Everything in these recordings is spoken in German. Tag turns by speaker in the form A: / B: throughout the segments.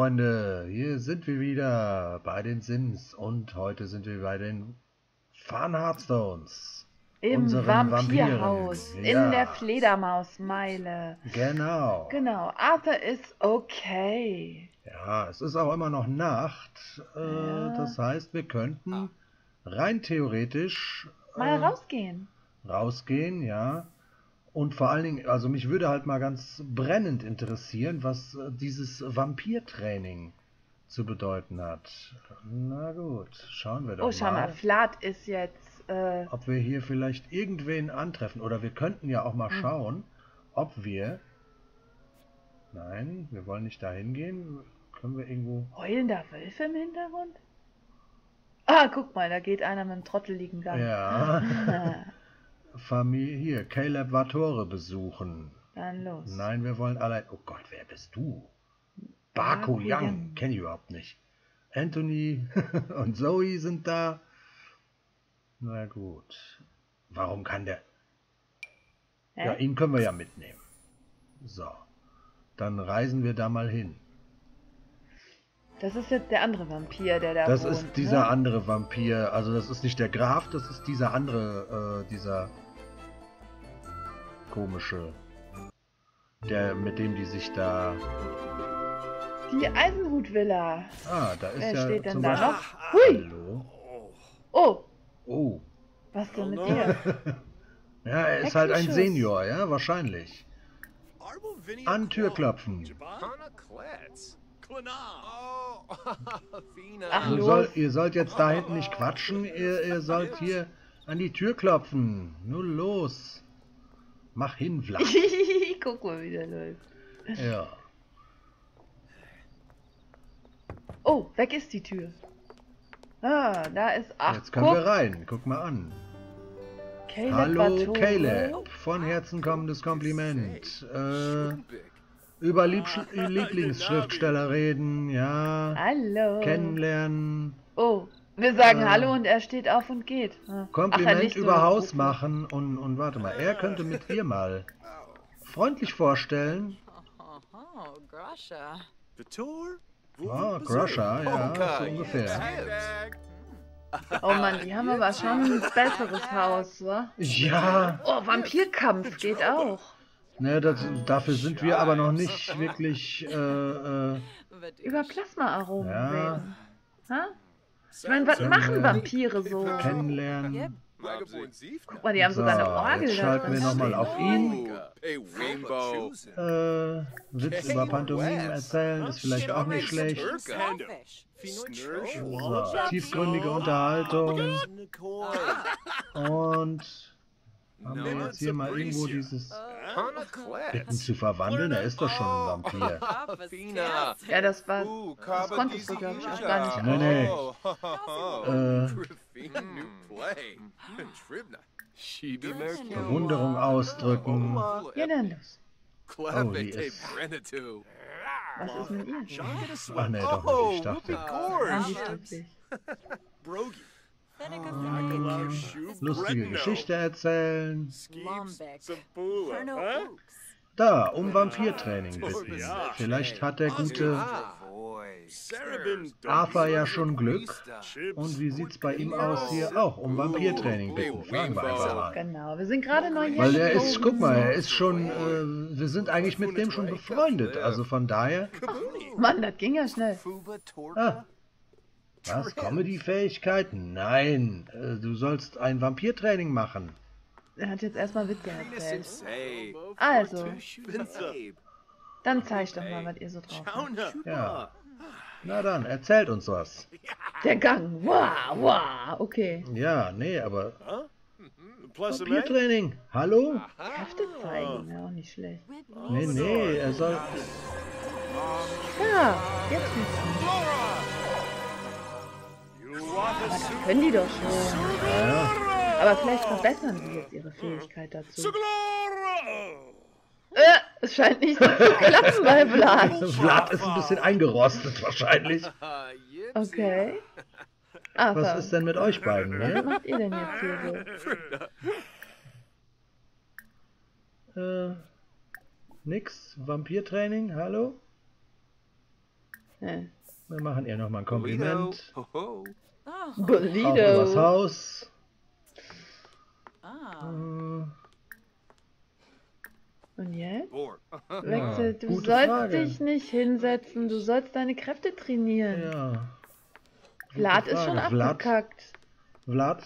A: Freunde, hier sind wir wieder bei den Sims und heute sind wir bei den Fun Hearthstones.
B: Im
A: unseren
B: Vampirhaus,
A: Vampiren.
B: in der
A: Ja,
B: Fledermausmeile.
A: genau.
B: Genau, Arthur ist okay.
A: Ja, es ist auch immer noch Nacht.
B: Ja.
A: Das heißt, wir könnten rein theoretisch
B: Mal rausgehen.
A: rausgehen, ja. Und vor allen Dingen, also mich würde halt mal ganz brennend interessieren, was dieses Vampirtraining zu bedeuten hat. Na gut, schauen wir doch
B: Oh, schau mal, Vlad ist jetzt...
A: ob wir hier vielleicht irgendwen antreffen. Oder wir könnten ja auch mal schauen, ob wir... Nein, wir wollen nicht dahin gehen. Können wir irgendwo...
B: Heulender Wölfe im Hintergrund? Ah, guck mal, da geht einer mit einem trotteligen Gang.
A: Ja. Familie, hier, Caleb Vatore besuchen.
B: Dann los.
A: Nein, wir wollen allein... Oh Gott, wer bist du? Baku Young, kenne ich überhaupt nicht. Anthony und Zoe sind da. Na gut. Warum kann der...
B: Hä?
A: Ja, ihn können wir ja mitnehmen. So. Dann reisen wir da mal hin.
B: Das ist jetzt der andere Vampir, der da
A: Das
B: wohnt,
A: ist dieser
B: ne?
A: andere Vampir. Also das ist nicht der Graf, das ist dieser andere, dieser komische. Der, mit dem die sich da...
B: Die Eisenhutvilla.
A: Ah, da ist
B: Wer
A: ja
B: steht denn
A: zum
B: da
A: Beispiel...
B: noch? Hui!
A: Hallo.
B: Oh,
A: Oh.
B: was denn mit dir?
A: Ja, er ist halt ein
B: Hexenschuss.
A: Senior, ja, wahrscheinlich. An Tür klopfen.
B: Ach, los.
A: Ihr sollt jetzt da hinten nicht quatschen, ihr sollt hier an die Tür klopfen. Nun los. Mach hin, Vlad.
B: Guck mal, wie der läuft.
A: Ja.
B: Oh, weg ist die Tür. Ah, da ist... Ach,
A: Jetzt können wir rein. Guck mal an.
B: Caleb
A: Hallo,
B: Vatore.
A: Caleb. Von Herzen kommendes Kompliment. Über Lieblingsschriftsteller reden, ja.
B: Hallo.
A: Kennenlernen.
B: Oh, wir sagen Hallo und er steht auf und geht. Ah.
A: Kompliment
B: Ach, nicht
A: über
B: so.
A: Haus machen und warte mal, er könnte mit dir mal freundlich vorstellen.
C: Oh, Grasha.
A: Ah, Grusha, ja, so ungefähr.
B: Oh Mann, die haben aber schon ein besseres Haus, wa?
A: Ja,
B: Oh, Vampirkampf geht auch.
A: ne, dafür sind wir aber noch nicht wirklich,
B: Über Plasma-Aromen
A: Ja.
B: reden. Ha? Ich meine, was machen Vampire so?
A: kennenlernen.
B: Guck mal, die haben sogar eine Orgel
A: jetzt
B: da
A: schalten wir
B: drin.
A: auf ihn. Witz über Pantomimen erzählen ist vielleicht auch nicht schlecht. So, tiefgründige Unterhaltung. Und haben wir jetzt hier mal irgendwo dieses Bitten zu verwandeln? Er ist doch schon ein Vampir.
B: Ja, das konntest du, glaube ich, auch gar nicht.
A: Nee, Bewunderung ausdrücken.
B: Ja, dann los.
A: Oh, die ist...
B: Was ist mit ihr?
A: Ach nee, doch nicht. Ich dachte...
B: Nein, die ist glücklich.
A: Lustige Geschichte erzählen.
C: Lombeck.
A: Da, um Vampirtraining bitten. Vielleicht hat der gute Arthur ja schon Glück. Und wie sieht's bei ihm aus hier? Auch um Vampirtraining bitten. Fragen wir einfach mal.
B: Genau, wir sind gerade neu hier.
A: Weil er ist, guck mal, er ist schon, wir sind eigentlich mit dem schon befreundet. Also von daher,
B: Mann, das ging ja schnell.
A: ah, was, Comedy-Fähigkeit? Nein, du sollst ein Vampirtraining machen.
B: Er hat jetzt erstmal Witze erzählt. Also, dann zeig doch mal, was ihr so drauf habt.
A: Ja. Na dann, erzählt uns was.
B: Der Gang. Wow, wow, okay.
A: Ja, nee, aber Vampirtraining, hallo?
B: Kräfte zeigen, ja, auch nicht schlecht.
A: Nee, er soll...
B: Ja, jetzt wird's. Aber das können die doch schon.
A: Ja,
B: Aber vielleicht verbessern sie jetzt ihre Fähigkeit dazu. Es scheint nicht so zu klappen bei Vlad.
A: Vlad ist ein bisschen eingerostet wahrscheinlich.
B: Okay.
A: Was ist denn mit euch beiden,
B: Was
A: ne?
B: macht ihr denn jetzt hier so?
A: Nix? Vampirtraining? Hallo? Wir machen ihr nochmal ein Kompliment.
C: Oh.
A: Auch
B: Bolido.
A: übers Haus.
B: Und jetzt?
A: Ja,
B: Wechsel. Du
A: gute
B: sollst
A: Frage.
B: dich nicht hinsetzen. Du sollst deine Kräfte trainieren.
A: Ja.
B: Vlad
A: Gute
B: ist schon
A: Frage.
B: abgekackt.
A: Vlad,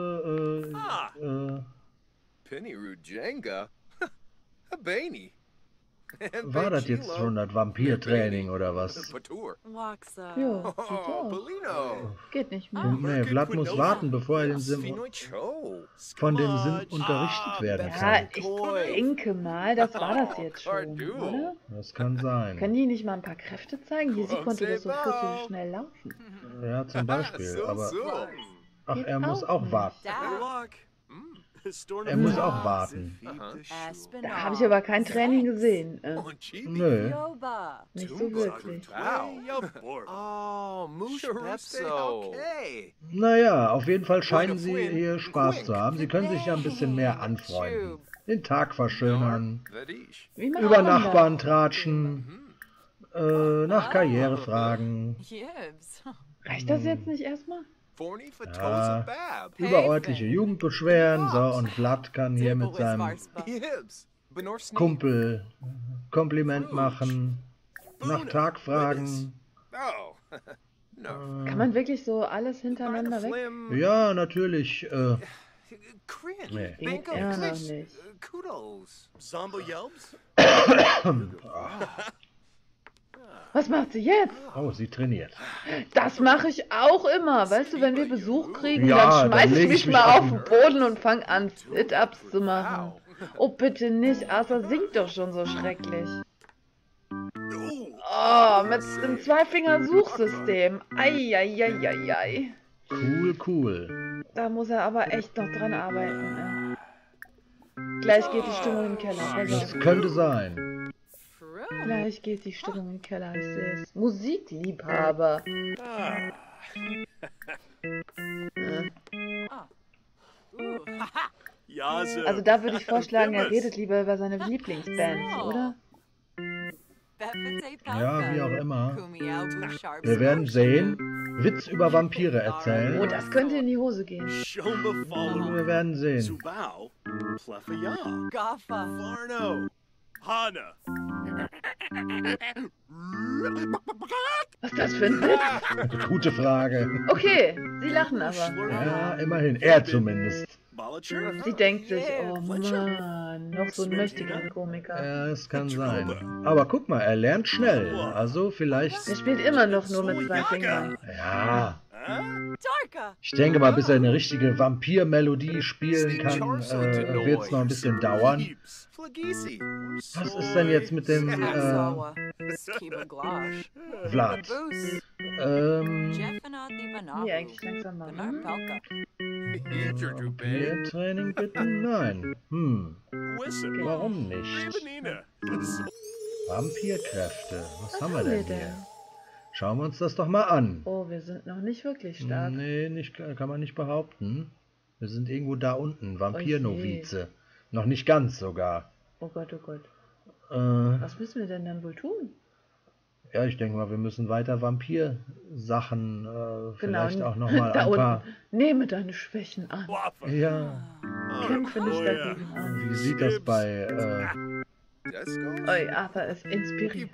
D: Penny Rujenga? Habani.
A: war das jetzt schon das Vampirtraining oder was?
D: Patur.
C: Waxa.
B: Jo, sieht so
D: Oh,
B: aus.
D: Polino.
B: Geht nicht mehr.
A: Nee, Vlad muss warten, bevor er von dem Sinn unterrichtet werden
B: Ja,
A: kann.
B: ich denke mal, das war das jetzt schon, oder?
A: Das kann sein.
B: Können die nicht mal ein paar Kräfte zeigen? Hier konnte das so flüssig schnell laufen.
A: Ja, zum Beispiel. Aber ach,
B: Geht
A: er muss
B: auch
A: auch
B: nicht.
A: warten.
C: Da.
A: Er muss auch warten.
B: Da habe ich aber kein Training gesehen.
A: Nö.
C: Yoba.
B: Nicht so wirklich.
D: Oh, Moosh Pepso.
A: Naja, auf jeden Fall scheinen sie hier Spaß zu haben. Sie können sich ja ein bisschen mehr anfreunden. Den Tag verschönern,
B: Wie macht
A: über
B: man das?
A: Nachbarn tratschen, nach Karriere fragen,
C: Yibs.
B: Reicht das jetzt nicht erstmal?
A: ja, über örtliche Jugend beschweren. So, und Vlad kann hier mit seinem Kumpel Kompliment machen, nach Tag fragen.
B: Kann man wirklich so alles hintereinander weg?
A: Ja, natürlich. Nee.
B: Geht immer noch nicht.
D: Kudos. Zombo Yelps?
B: Was macht sie jetzt?
A: Oh, sie trainiert.
B: Das mache ich auch immer. Weißt du, wenn wir Besuch kriegen,
A: Ja,
B: dann
A: dann
B: schmeiß ich
A: leg
B: mich
A: ich mich
B: mal
A: auf
B: auf den Boden und fange an, Sit-Ups zu machen. Oh, bitte nicht. Arthur singt doch schon so schrecklich. Oh, mit dem Zweifinger-Suchsystem. Eieieiei.
A: Cool, cool.
B: Da muss er aber echt noch dran arbeiten. Ey. Gleich geht die Stimmung im Keller. Pass
A: Das
B: auf.
A: könnte sein.
B: Gleich geht die Stimmung im Keller. Ich sehe es. Musikliebhaber. Also da würde ich vorschlagen, er redet lieber über seine Lieblingsbands, oder?
A: Ja, wie auch immer. Wir werden sehen. Witz über Vampire erzählen.
B: Oh, das könnte in die Hose gehen.
A: Wir werden sehen.
C: Gaffa.
D: Farno. Hana.
B: Was ist das für ein Witz?
A: Gute Frage.
B: Okay, sie lachen aber.
A: Ja, immerhin. Er zumindest.
B: Sie denkt sich, oh Mann, noch so ein mächtiger Komiker.
A: Ja, es kann sein. Aber guck mal, er lernt schnell. Also vielleicht...
B: Er spielt immer noch nur mit zwei Fingern.
A: Ja,
C: Darka.
A: ich denke mal, bis er eine richtige Vampir-Melodie spielen kann, wird es noch ein bisschen dauern. Was ist denn jetzt mit dem
C: Sawa. Kiba Glosh.
A: Vlad?
C: Boos. Jeffanathi
B: Nee,
C: Banabu.
B: eigentlich langsam mal.
C: Benar
B: Ne?
C: Pelka.
A: Vampir-Training bitte? Nein. Warum nicht? Vampirkräfte. Was haben wir denn hier? Schauen wir uns das doch mal an.
B: Oh, wir sind noch nicht wirklich stark.
A: Nee, nicht, kann man nicht behaupten. Wir sind irgendwo da unten. Vampirnovize. Noch nicht ganz sogar.
B: Oh Gott, oh Gott.
A: Äh,
B: Was müssen wir denn dann wohl tun?
A: ja, ich denke mal, wir müssen weiter Vampir-Sachen, vielleicht auch noch mal
B: da
A: ein paar...
B: unten. Nehme deine Schwächen an.
A: Ja,
B: Kämpfe nicht dagegen an.
A: wie sieht das bei...
B: Oi, Arthur ist inspiriert.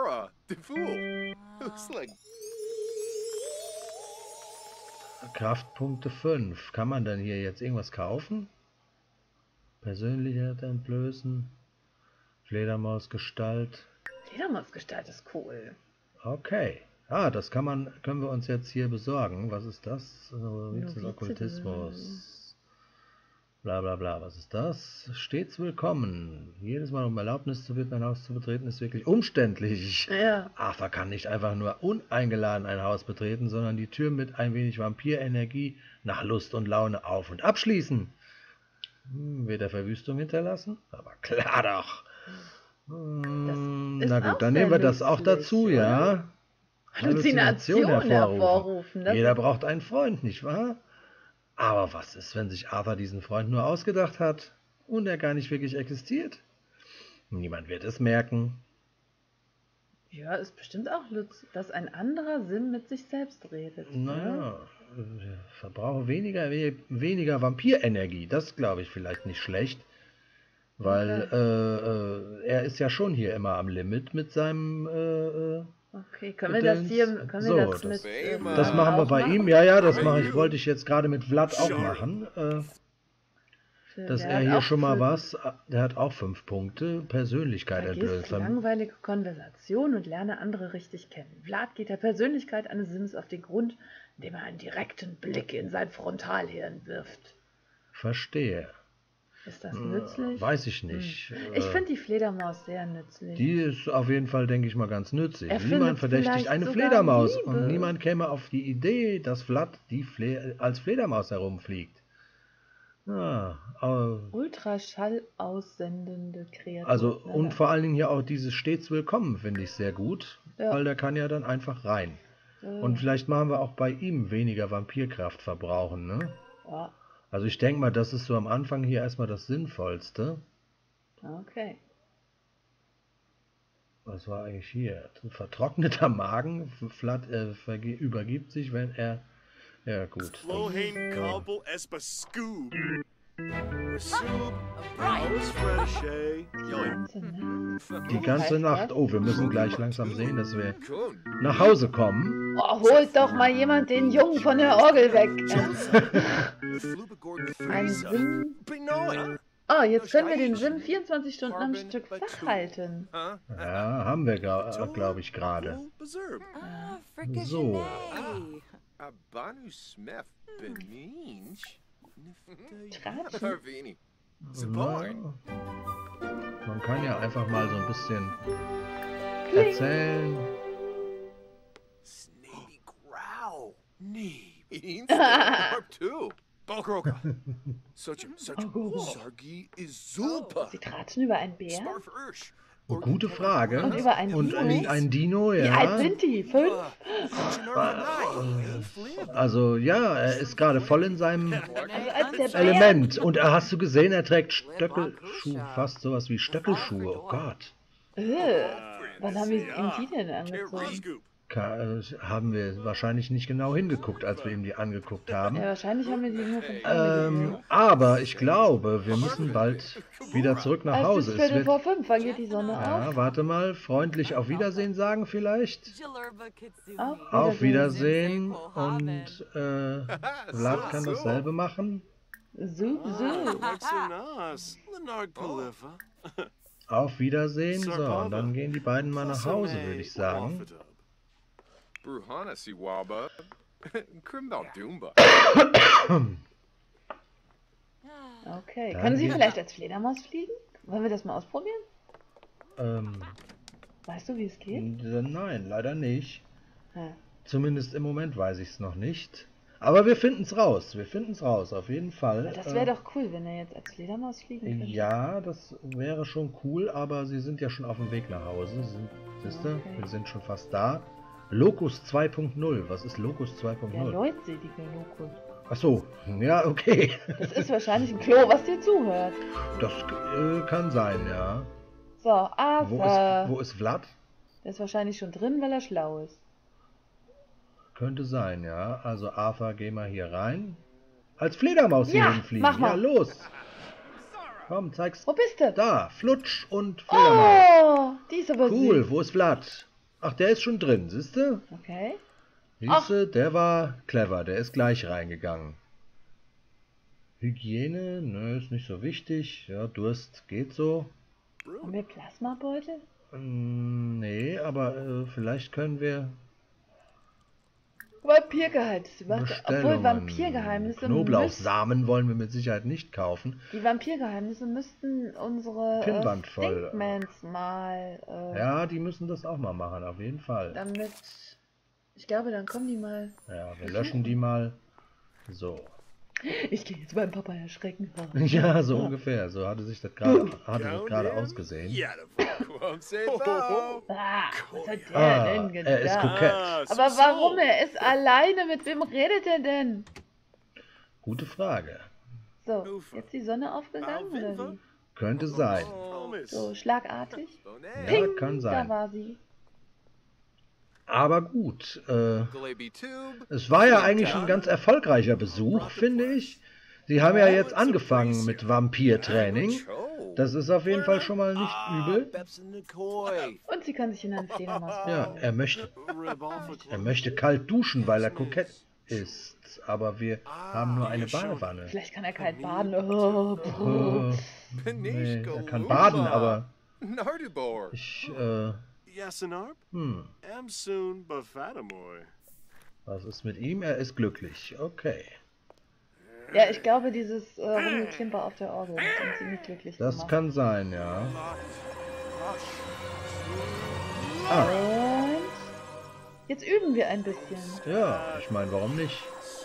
A: Kraftpunkte 5. Kann man denn hier jetzt irgendwas kaufen? Persönlichkeit entblößen. Fledermausgestalt.
B: Fledermausgestalt ist cool.
A: Okay. Ah, das können wir uns jetzt hier besorgen. Was ist das?
B: Novize.
A: Okkultismus. Bla bla bla. Was ist das? Stets willkommen. Jedes Mal um Erlaubnis zu bitten, ein Haus zu betreten, ist wirklich umständlich.
B: Ja.
A: Arthur kann nicht einfach nur uneingeladen ein Haus betreten, sondern die Tür mit ein wenig Vampirenergie nach Lust und Laune auf- und abschließen. Wird er Verwüstung hinterlassen? Aber klar doch.
B: ist
A: Na
B: auch
A: gut, dann
B: sehr
A: nehmen wir das auch
B: nützlich,
A: dazu,
B: oder?
A: ja.
B: Halluzination hervorrufen. Das
A: Jeder braucht einen Freund, nicht wahr? Aber was ist, wenn sich Arthur diesen Freund nur ausgedacht hat und er gar nicht wirklich existiert? Niemand wird es merken.
B: Ja, ist bestimmt auch Lutz, dass ein anderer Sim mit sich selbst redet. Ne?
A: Naja, verbrauche weniger Vampirenergie. Das glaube ich vielleicht nicht schlecht. Weil er ist ja schon hier immer am Limit mit seinem
B: Okay, können wir das hier
A: so, das machen wir bei ihm. Ja, das wollte ich jetzt gerade mit Vlad auch machen. Dass er hier schon mal was, der hat auch 5 Punkte, Persönlichkeit
B: entlöst. Langweilige Konversation und lerne andere richtig kennen. Vlad geht der Persönlichkeit eines Sims auf den Grund, indem er einen direkten Blick in sein Frontalhirn wirft.
A: Verstehe.
B: Ist das nützlich?
A: Weiß ich nicht.
B: Ich finde die Fledermaus sehr nützlich.
A: Die ist auf jeden Fall, denke ich mal, ganz nützlich. Niemand verdächtigt eine Fledermaus.
B: Liebe.
A: Und niemand käme auf die Idee, dass Vlad als Fledermaus herumfliegt.
B: Ultraschall aussendende Kreaturen.
A: Also, und vor allen Dingen hier auch dieses stets willkommen finde ich sehr gut, weil der kann ja dann einfach rein. Und vielleicht machen wir auch bei ihm weniger Vampirkraft verbrauchen, ne?
B: Ja.
A: Also ich denke mal, das ist so am Anfang hier erstmal das Sinnvollste.
B: Okay.
A: Was war eigentlich hier? Vertrockneter Magen, Vlad übergibt sich, wenn er... Ja, gut. Die ganze Nacht. Oh, wir müssen gleich langsam sehen, dass wir nach Hause kommen.
B: Oh, holt doch mal jemand den Jungen von der Orgel weg. Ein Sim. Oh, jetzt können wir den Sim 24 Stunden am Stück wachhalten.
A: Ja, haben wir, glaube ich, gerade. So. Man kann ja einfach mal so ein bisschen erzählen.
B: Sie tratschen über einen Bär?
A: Gute Frage.
B: Und über einen
A: Und ein Dino, ja.
B: Wie alt sind die? 5?
A: Also ja, er ist gerade voll in seinem Element. Und hast du gesehen, er trägt Stöckelschuhe, fast sowas wie Stöckelschuhe. Oh Gott.
B: Wann haben wir ihm die denn angezogen?
A: Haben wir wahrscheinlich nicht genau hingeguckt, als wir ihm die angeguckt haben.
B: Ja, wahrscheinlich haben wir die nur von
A: aber ich glaube, wir müssen bald wieder zurück nach Hause.
B: Es ist Viertel vor 5, wann geht die Sonne auf?
A: Ja, warte mal, freundlich auf Wiedersehen sagen vielleicht.
B: Auf
A: Wiedersehen. Und Vlad kann dasselbe machen. Auf Wiedersehen. So, und dann gehen die beiden mal nach Hause, würde ich sagen.
B: Okay, können Sie vielleicht als Fledermaus fliegen? Wollen wir das mal ausprobieren? Weißt du, wie es geht?
A: Nein, leider nicht.
B: Ja.
A: Zumindest im Moment weiß ich es noch nicht. Aber wir finden es raus. Wir finden es raus, auf jeden Fall.
B: Aber das wäre doch cool, wenn er jetzt als Fledermaus fliegen könnte.
A: Ja, das wäre schon cool, aber sie sind ja schon auf dem Weg nach Hause. Siehste, wir sind schon fast da. Locus 2.0. Was ist Locus 2.0?
B: Der leutselige Locus.
A: Ach so, ja, okay.
B: Das ist wahrscheinlich ein Klo, was dir zuhört.
A: Das kann sein, ja.
B: So, Arthur.
A: Wo ist Vlad?
B: Der ist wahrscheinlich schon drin, weil er schlau ist.
A: Könnte sein, ja. Also Arthur, geh mal hier rein. Als Fledermaus hier hinfliegen.
B: Mach mal.
A: Ja, los. Komm, zeig's.
B: Wo bist du?
A: Da, Flutsch und Fledermaus.
B: Oh, die ist aber
A: Cool,
B: süß.
A: wo ist Vlad? Ach, der ist schon drin, siehste?
B: Okay.
A: Siehste, der war clever, der ist gleich reingegangen. Hygiene, ne, ist nicht so wichtig. Ja, Durst geht so.
B: Haben wir Plasmabeutel?
A: Nee, aber vielleicht können wir...
B: Vampirgeheimnisse. Obwohl Vampirgeheimnisse
A: Knoblauchsamen wollen wir mit Sicherheit nicht kaufen.
B: Die Vampirgeheimnisse müssten unsere
A: Pinnwand voll.
B: Stinkmans mal...
A: ja, die müssen das auch mal machen, auf jeden Fall.
B: Damit... Ich glaube, dann kommen die mal...
A: Ja, wir löschen die mal. So.
B: Ich gehe jetzt beim Papa erschrecken.
A: Ja, so ungefähr. So hatte sich das gerade ausgesehen.
B: Was hat der denn gedacht?
A: Er ist kokett.
B: Aber warum? Er ist alleine. Mit wem redet er denn?
A: Gute Frage.
B: So, jetzt die Sonne aufgegangen, oder wie?
A: Könnte sein.
B: So, schlagartig.
A: Ja,
B: Ping,
A: kann sein.
B: da war sie.
A: Aber gut,
D: Galaby Tube.
A: es war ja eigentlich ein ganz erfolgreicher Besuch, finde ich. Sie haben ja jetzt angefangen mit Vampirtraining. Das ist auf jeden Fall schon mal nicht übel.
B: Und sie kann sich in eine Fledermaus
A: Ja, er möchte kalt duschen, weil er kokett ist. Aber wir haben nur eine Badewanne.
B: Vielleicht kann er kalt baden. Oh,
A: Nee, er kann baden, aber
D: Nardubor.
A: ich,
D: Yasinarb? Amsoon Bafatamoy.
A: was ist mit ihm? Er ist glücklich. Okay.
B: ja, ich glaube, dieses Rumgeklimper auf der Orgel hat ihn ziemlich glücklich
A: Das
B: gemacht.
A: kann sein, ja.
B: Und jetzt üben wir ein bisschen.
A: Ja, ich meine, warum nicht?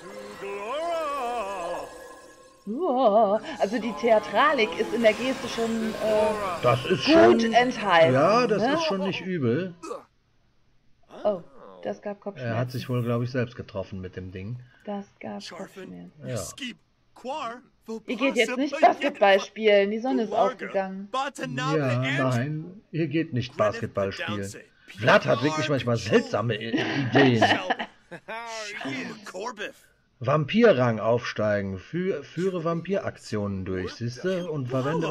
B: Uah, also die Theatralik ist in der Geste schon
A: Das ist
B: gut
A: schon...
B: enthalten.
A: Ja, das
B: ne?
A: ist schon nicht übel.
B: Oh, das gab Kopfschmerzen.
A: Er hat sich wohl, glaube ich, selbst getroffen mit dem Ding.
B: Das gab Kopfschmerzen.
A: Ja.
D: Skip Quar.
B: Ihr geht jetzt nicht Basketball spielen, die Sonne ist aufgegangen.
A: Ja, nein, ihr geht nicht Basketball spielen. Vlad hat wirklich manchmal seltsame Ideen. Vampirrang aufsteigen. Führe Vampiraktionen durch, siehste? Und verwende...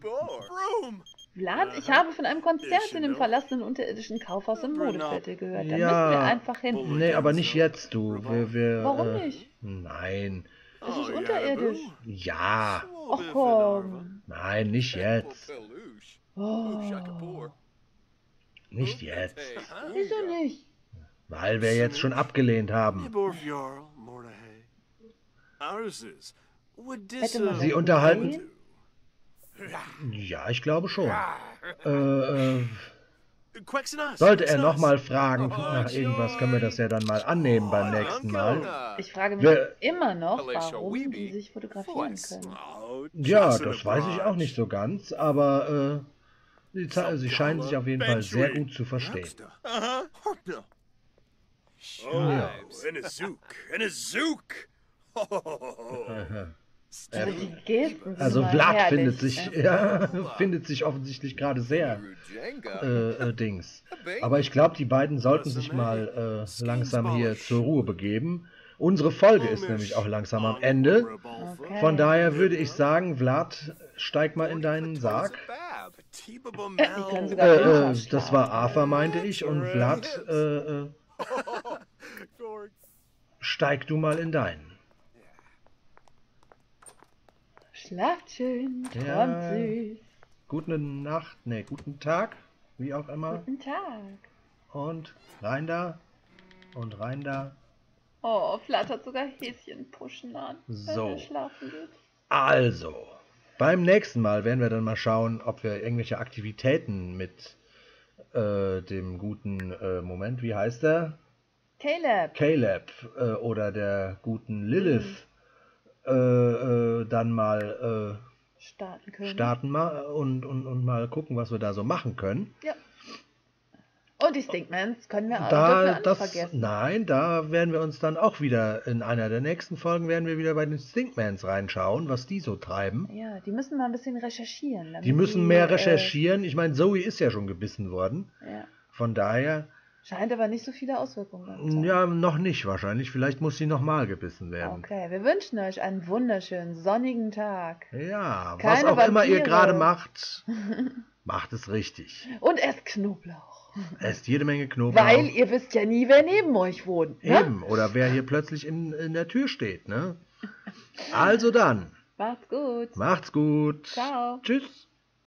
B: Vlad, ich habe von einem Konzert in dem verlassenen unterirdischen Kaufhaus im Modeviertel gehört. Da müssen wir
A: Ja,
B: einfach hin.
A: nee, aber nicht jetzt, du.
B: Warum nicht?
A: Nein.
B: Es ist unterirdisch.
A: Ja.
B: Ach komm.
A: Nein, nicht jetzt.
B: Oh.
A: Nicht jetzt.
B: Wieso nicht?
A: Weil wir jetzt schon abgelehnt haben.
B: Hätte man
A: Sie
B: das
A: unterhalten...
B: gesehen?
A: Ja, ich glaube schon. Sollte er nochmal fragen nach irgendwas, können wir das ja dann mal annehmen beim nächsten Mal.
B: Ich frage mich
A: Wir-
B: immer noch, warum die sich fotografieren können.
A: Ja, das weiß ich auch nicht so ganz, aber sie scheinen sich auf jeden Fall sehr gut zu verstehen. Ja.
B: Aber die Gesten sind
A: Also
B: mal
A: Vlad
B: herrlich,
A: findet sich offensichtlich gerade sehr Dings. Aber ich glaube, die beiden sollten sich mal langsam hier zur Ruhe begeben. Unsere Folge ist nämlich auch langsam am Ende.
B: Okay.
A: Von daher würde ich sagen, Vlad, steig mal in deinen Sarg.
B: Die können sogar Winter
A: Das
B: schlafen.
A: war Arthur, meinte ich. Und Vlad, steig du mal in deinen.
B: Schlaft schön, träumt
A: Ja.
B: süß.
A: Gute Nacht, nee, guten Tag, wie auch immer.
B: Guten Tag.
A: Und rein da. Und rein da.
B: Oh, Vlad hat sogar Häschenpuschen an, wenn
A: So.
B: er schlafen geht.
A: Also, beim nächsten Mal werden wir dann mal schauen, ob wir irgendwelche Aktivitäten mit dem guten, Moment, wie heißt er?
B: Caleb.
A: Oder der guten Lilith dann mal
B: Starten können.
A: starten mal und mal gucken, was wir da so machen können.
B: Ja. Und die Stinkmans können wir auch dürfen wir auch nicht vergessen.
A: Nein, da werden wir uns dann auch wieder in einer der nächsten Folgen werden wir wieder bei den Stinkmans reinschauen, was die so treiben.
B: Ja, die müssen mal ein bisschen recherchieren. damit
A: Die müssen mehr recherchieren. Ich meine, Zoe ist ja schon gebissen worden.
B: Ja.
A: Von daher,
B: Scheint aber nicht so viele Auswirkungen gehabt zu haben.
A: ja, noch nicht wahrscheinlich. Vielleicht muss sie nochmal gebissen werden.
B: Okay, wir wünschen euch einen wunderschönen sonnigen Tag.
A: Ja, was
B: Keine
A: auch immer ihr
B: Vampire.
A: gerade macht, macht es richtig.
B: Und esst Knoblauch.
A: Esst jede Menge Knoblauch.
B: Weil ihr wisst ja nie, wer neben euch wohnt. Ne?
A: Eben, oder wer hier plötzlich in der Tür steht, ne? Also dann,
B: Macht's gut.
A: macht's gut.
B: Ciao.
A: Tschüss.